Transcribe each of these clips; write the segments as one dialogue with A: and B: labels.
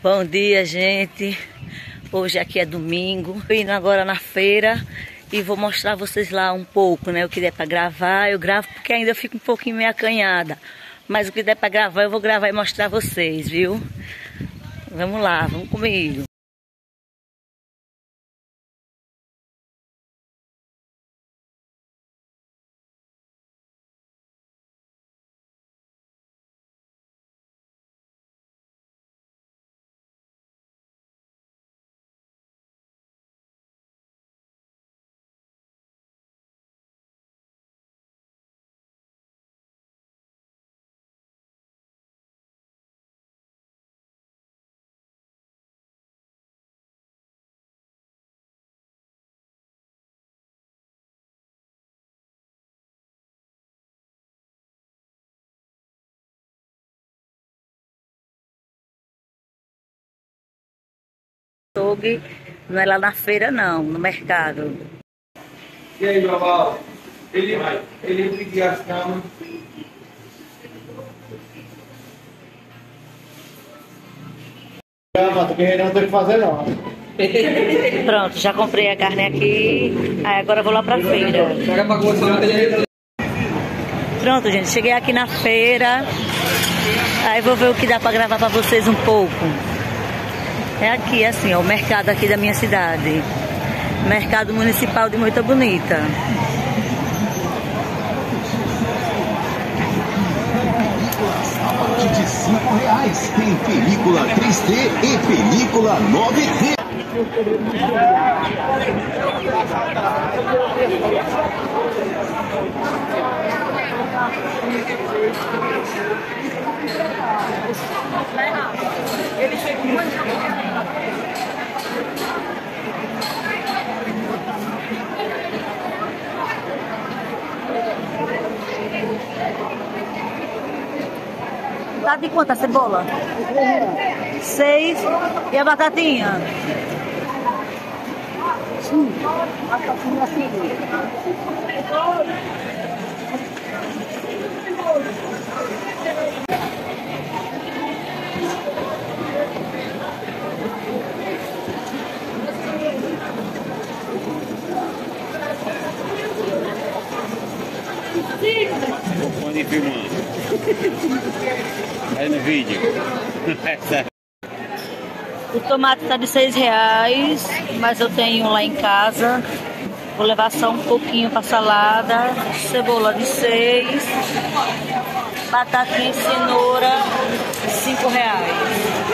A: Bom dia, gente. Hoje aqui é domingo. Tô indo agora na feira e vou mostrar a vocês lá um pouco, né? O que der pra gravar, eu gravo porque ainda eu fico um pouquinho meio acanhada. Mas o que der pra gravar, eu vou gravar e mostrar a vocês, viu? Vamos lá, vamos comigo. Açougue, não é lá na feira não, no mercado.
B: E aí, Global? Ele pediu as camas. Porque não tem o que fazer não.
A: Pronto, já comprei a carne aqui, aí agora eu vou lá pra feira. Pronto, gente, cheguei aqui na feira, aí vou ver o que dá pra gravar pra vocês um pouco. É aqui, assim, ó, o mercado aqui da minha cidade. Mercado Municipal de Moita Bonita.
C: A partir de R$5 tem película 3D e película 9D.
A: Tá de quanto a cebola? 6. E a batatinha?
D: Pode filmar. Aí no vídeo.
A: O tomate tá de R$6, mas eu tenho lá em casa. Vou levar só um pouquinho pra salada. Cebola de 6. Batatinha e cenoura, R$5.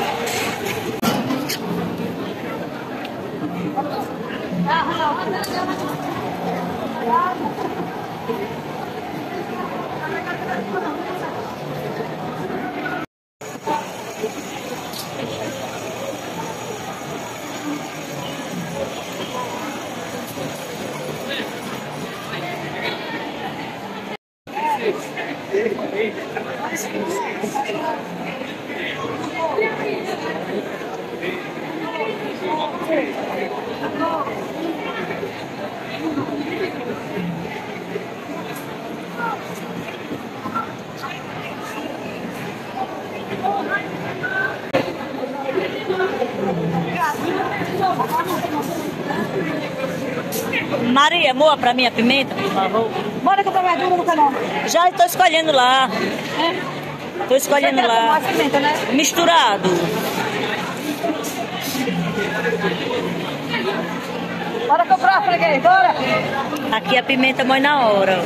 A: Maria, moa pra mim a pimenta, por favor.
E: Bora comprar verdura no canal.
A: Já estou escolhendo lá. Estou escolhendo lá.
E: Mais pimenta, né?
A: Misturado.
E: Bora comprar, freguês, bora.
A: Aqui a pimenta moe na hora.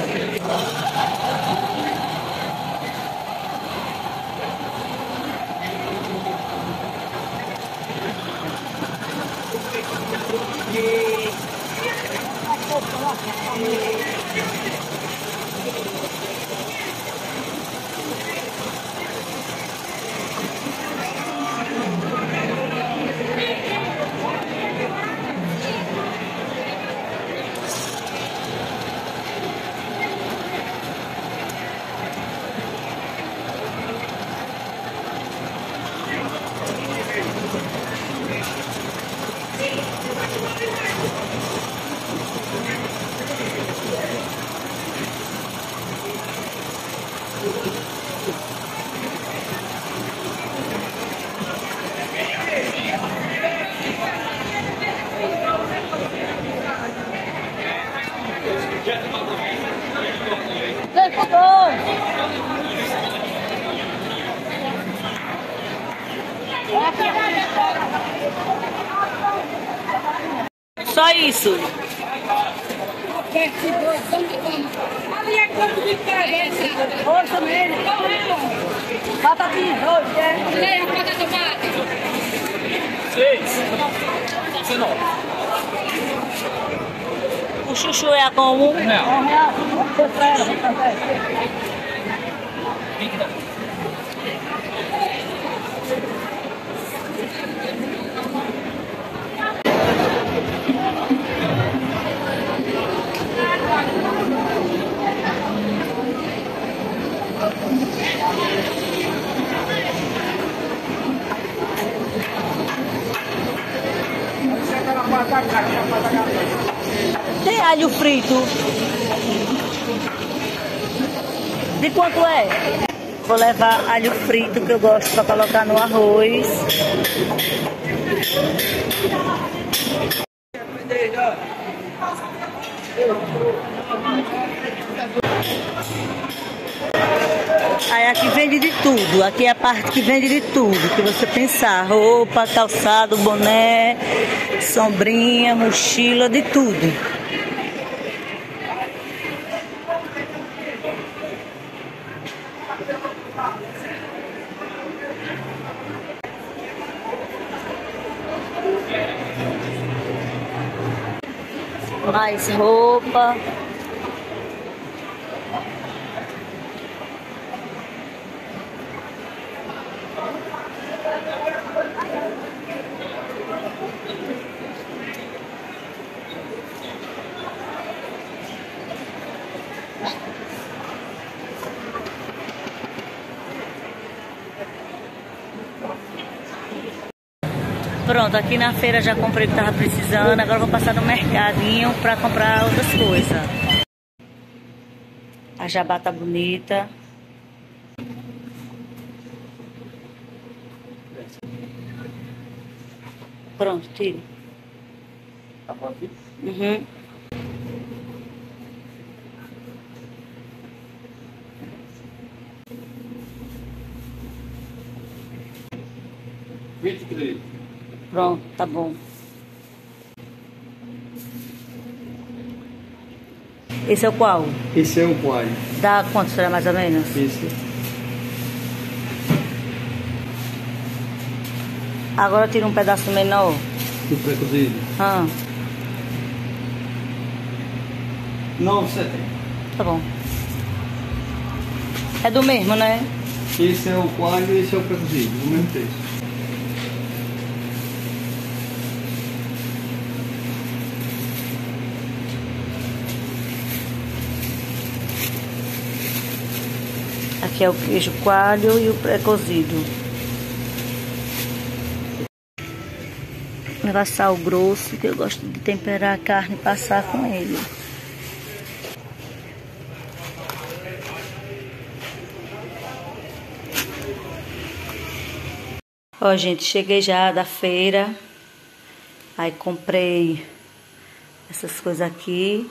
A: Só isso. Força nele. Batatinha, dois, o chuchu é a como? Não. Tem alho frito. De quanto é? Vou levar alho frito que eu gosto para colocar no arroz. Aí aqui vende de tudo, aqui é a parte que vende de tudo que você pensar, roupa, calçado, boné, sombrinha, mochila, de tudo. Mais roupa. Pronto, aqui na feira já comprei o que estava precisando. Agora vou passar no mercadinho para comprar outras coisas. A jabá tá bonita. Pronto, tira.
B: Tá bom aqui?
A: Uhum. Pronto, tá bom. Esse é o qual?
B: Esse é o coalho.
A: Dá quanto será mais ou menos?
B: Esse.
A: Agora tira um pedaço menor.
B: Do pré-cozido.
A: Ah,
B: 9,70.
A: tá bom. É do mesmo, né?
B: Esse é o coalho e esse é o pré-cozido, do mesmo preço.
A: Aqui é o queijo coalho e o pré-cozido. Vou levar sal grosso, que eu gosto de temperar a carne e passar com ele. Ó, gente, cheguei já da feira. Aí comprei essas coisas aqui.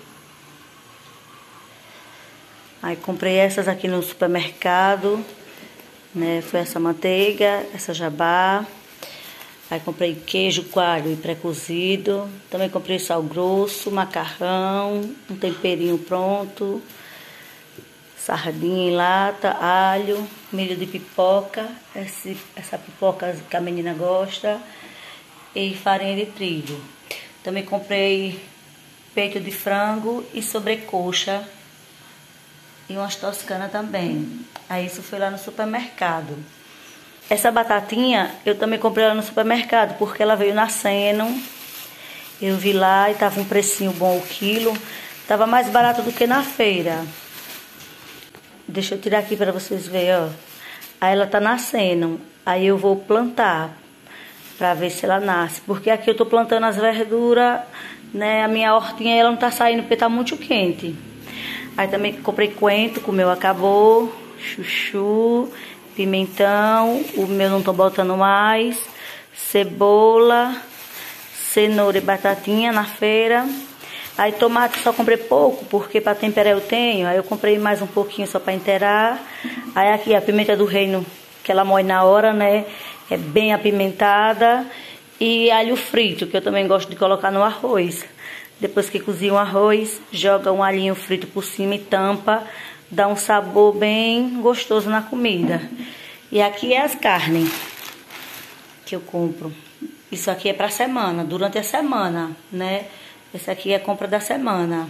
A: Aí comprei essas aqui no supermercado, né? Foi essa manteiga, essa jabá. Aí comprei queijo, coalho e pré-cozido. Também comprei sal grosso, macarrão, um temperinho pronto, sardinha em lata, alho, milho de pipoca, essa pipoca que a menina gosta, e farinha de trigo. Também comprei peito de frango e sobrecoxa. E umas toscanas também. Aí isso foi lá no supermercado. Essa batatinha eu também comprei lá no supermercado, porque ela veio nascendo. Eu vi lá e tava um precinho bom o quilo. Tava mais barato do que na feira. Deixa eu tirar aqui para vocês verem, ó. Aí ela tá nascendo. Aí eu vou plantar para ver se ela nasce. Porque aqui eu tô plantando as verduras, né? A minha hortinha ela não tá saindo porque tá muito quente. Aí também comprei coentro, que o meu acabou, chuchu, pimentão, o meu não tô botando mais, cebola, cenoura e batatinha na feira. Aí tomate só comprei pouco, porque para temperar eu tenho, aí eu comprei mais um pouquinho só para inteirar. Aí aqui a pimenta do reino, que ela moe na hora, né? que é bem apimentada, e alho frito, que eu também gosto de colocar no arroz. Depois que cozinha o arroz, joga um alhinho frito por cima e tampa, dá um sabor bem gostoso na comida. E aqui é as carnes que eu compro. Isso aqui é para semana, durante a semana, né? Esse aqui é a compra da semana.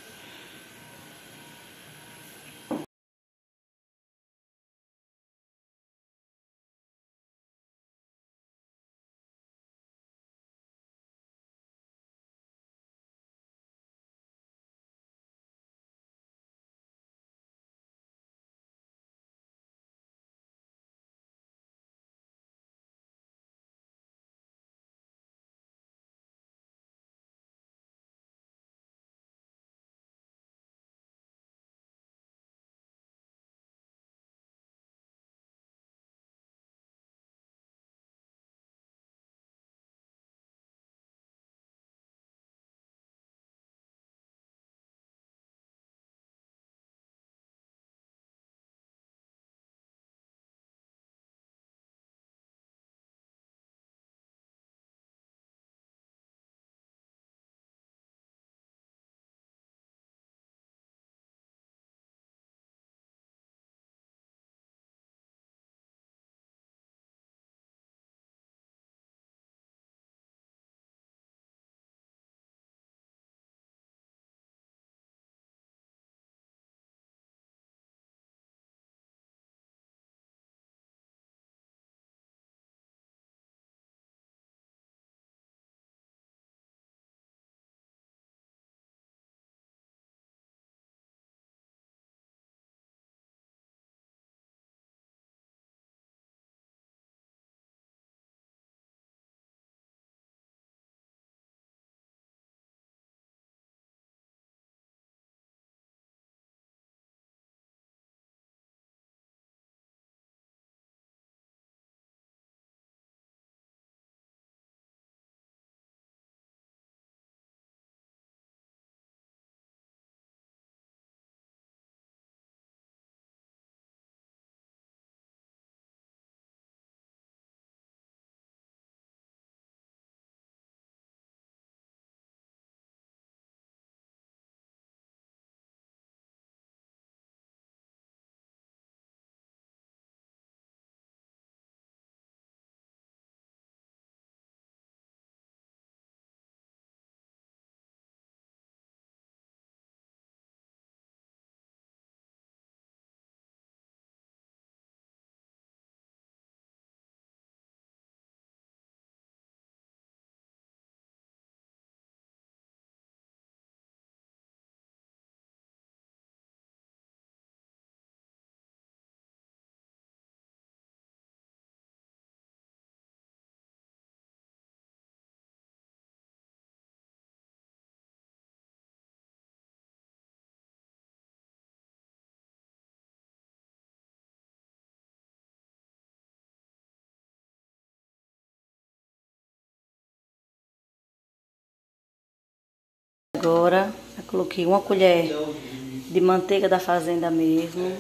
A: Agora, eu coloquei uma colher de manteiga da fazenda mesmo.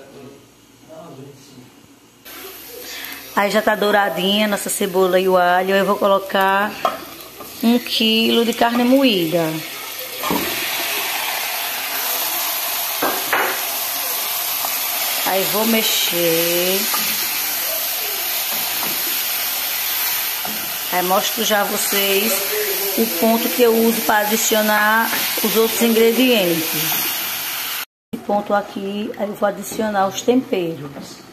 A: Aí já tá douradinha nossa cebola e o alho. Eu vou colocar 1 quilo de carne moída. Aí vou mexer. Aí mostro já a vocês o ponto que eu uso para adicionar os outros ingredientes. Esse ponto aqui, aí eu vou adicionar os temperos.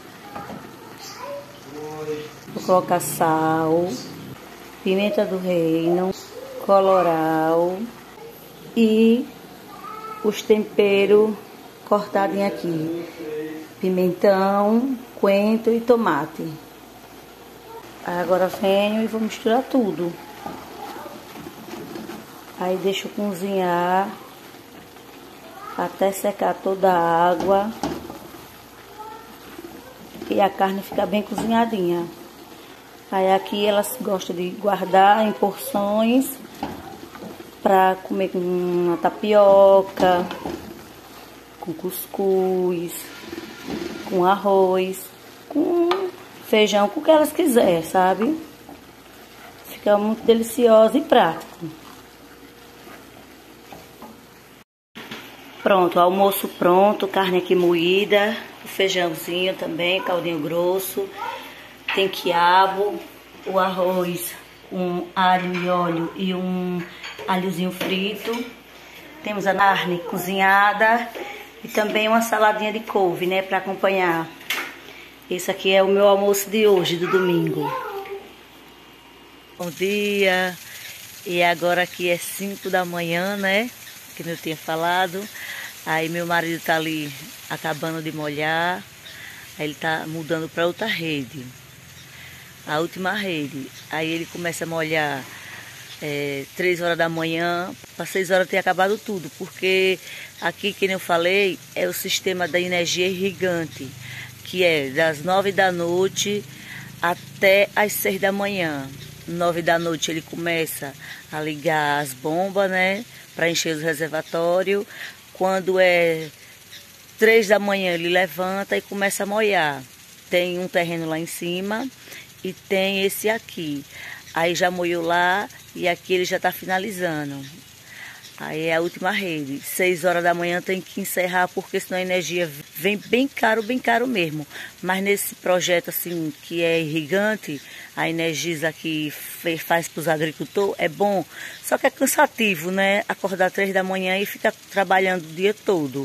A: Vou colocar sal, pimenta do reino, colorau e os temperos cortadinhos aqui. Pimentão, coentro e tomate. Agora venho e vou misturar tudo. Aí deixo cozinhar até secar toda a água e a carne ficar bem cozinhadinha. Aí aqui elas gostam de guardar em porções para comer com uma tapioca, com cuscuz, com arroz, com feijão com o que elas quiserem, sabe? Fica muito delicioso e prático. Pronto, almoço pronto, carne aqui moída, feijãozinho também, caldinho grosso, tem quiabo, o arroz, um alho e óleo e um alhozinho frito. Temos a carne cozinhada e também uma saladinha de couve, né, para acompanhar. Esse aqui é o meu almoço de hoje, do domingo. Bom dia, e agora aqui é 5 da manhã, né, que eu tinha falado. Aí meu marido tá ali acabando de molhar, aí ele tá mudando para outra rede, a última rede. Aí ele começa a molhar 3 horas da manhã, para 6 horas ter acabado tudo, porque aqui, como eu falei, é o sistema da energia irrigante, que é das 9 da noite até as 6 da manhã. 9 da noite ele começa a ligar as bombas, né, para encher os reservatórios. Quando é 3 da manhã ele levanta e começa a molhar. Tem um terreno lá em cima e tem esse aqui. Aí já molhou lá e aqui ele já está finalizando. Aí é a última rede. 6 horas da manhã tem que encerrar, porque senão a energia vem bem caro mesmo. Mas nesse projeto assim que é irrigante, a Energisa que faz para os agricultores, é bom. Só que é cansativo, né? Acordar 3 da manhã e ficar trabalhando o dia todo.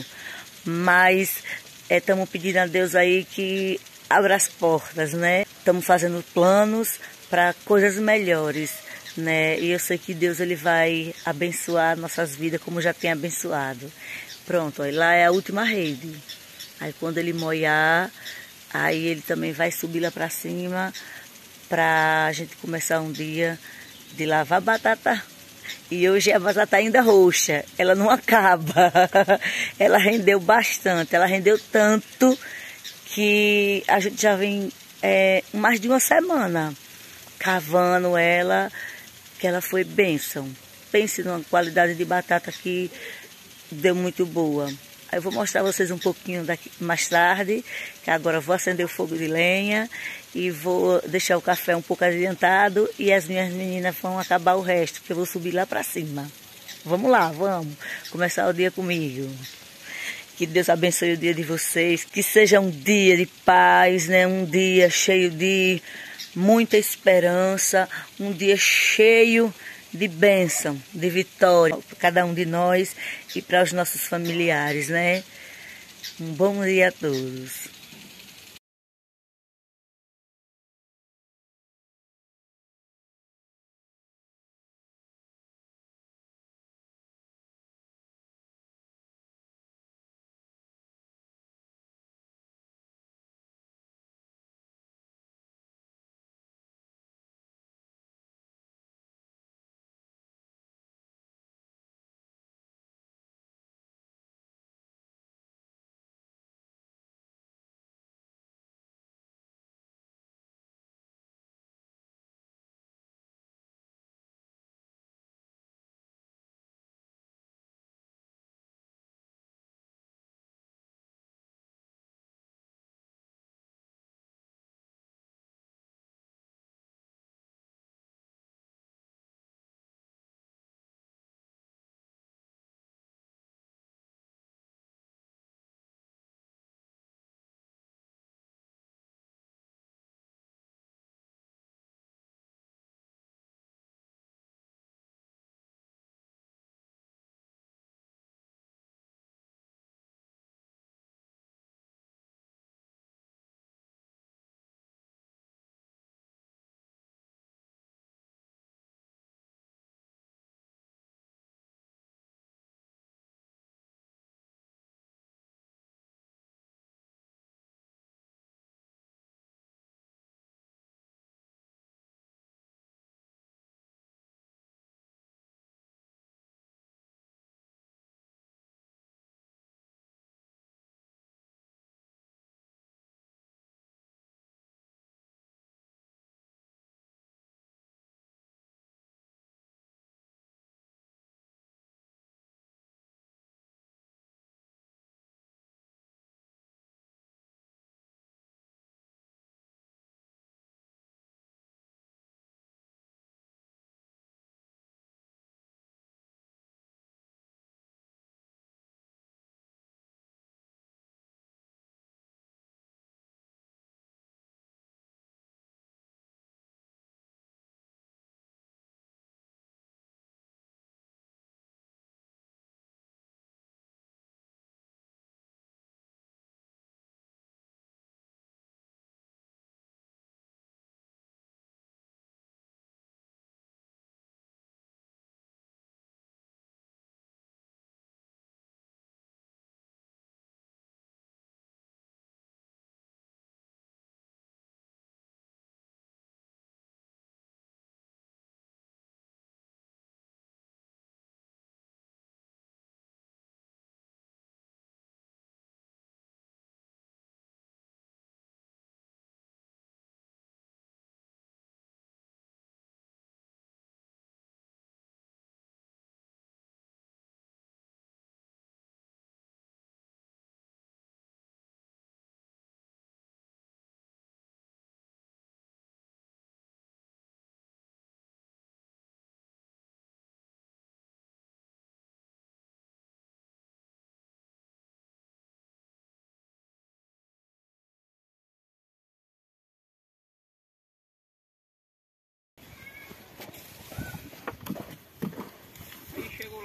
A: Mas estamos pedindo a Deus aí que abra as portas, né? Estamos fazendo planos para coisas melhores, né? E eu sei que Deus ele vai abençoar nossas vidas como já tem abençoado. Pronto, ó, lá é a última rede. Aí quando ele molhar, aí ele também vai subir lá para cima para a gente começar um dia de lavar batata. E hoje a batata ainda roxa, ela não acaba. Ela rendeu bastante, ela rendeu tanto que a gente já vem mais de uma semana cavando ela, que ela foi bênção. Pense numa qualidade de batata que deu muito boa. Aí eu vou mostrar a vocês um pouquinho daqui mais tarde, que agora eu vou acender o fogo de lenha e vou deixar o café um pouco adiantado e as minhas meninas vão acabar o resto, que eu vou subir lá para cima. Vamos lá, vamos começar o dia comigo. Que Deus abençoe o dia de vocês, que seja um dia de paz, né? Um dia cheio de muita esperança, um dia cheio de bênção, de vitória para cada um de nós e para os nossos familiares, né? Um bom dia a todos.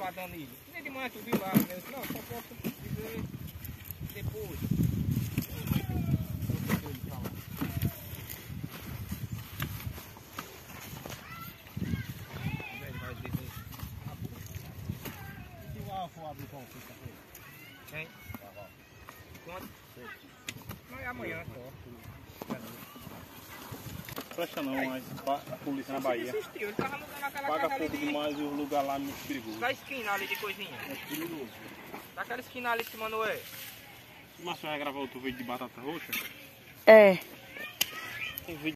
B: pra Danilo. Nem de manhã tu viu lá, né? Eu disse, não, só posso dizer depois. Quem? Quanto? Não é amanhã só.
D: Presta não, mas a polícia na Bahia
B: Desistiu, ele tava mudando aquela
D: paga
B: casa ali
D: pouco
B: de...
D: demais e o lugar lá é muito perigoso.
B: Da esquina ali de coisinha.
D: É perigoso.
B: Daquela esquina ali de Manoel.
D: O Márcio vai gravar outro vídeo de batata roxa?
A: É.
D: Tem vídeo.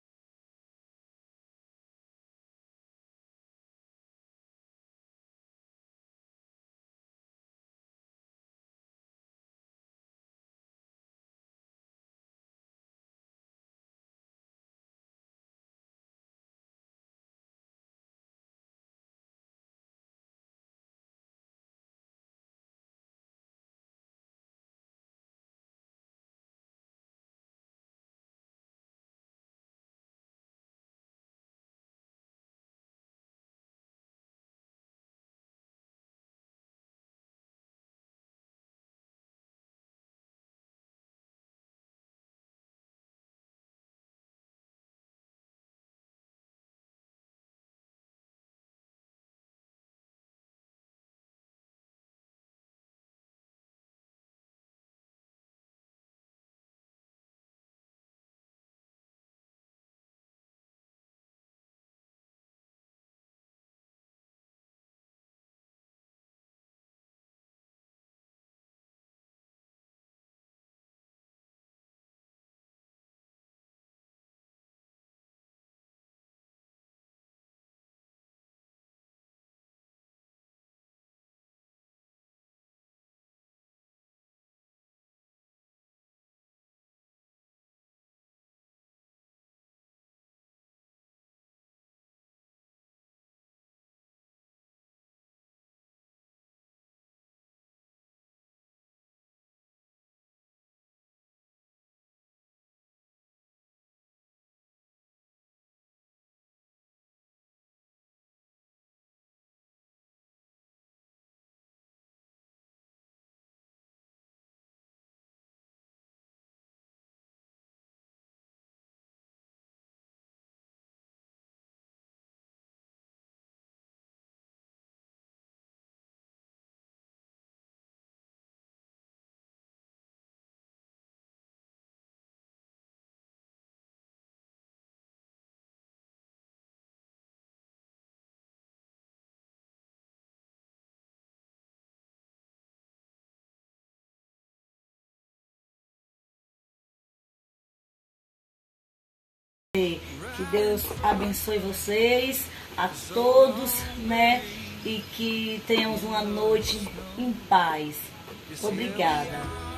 A: Que Deus abençoe vocês, a todos, né? E que tenhamos uma noite em paz. Obrigada.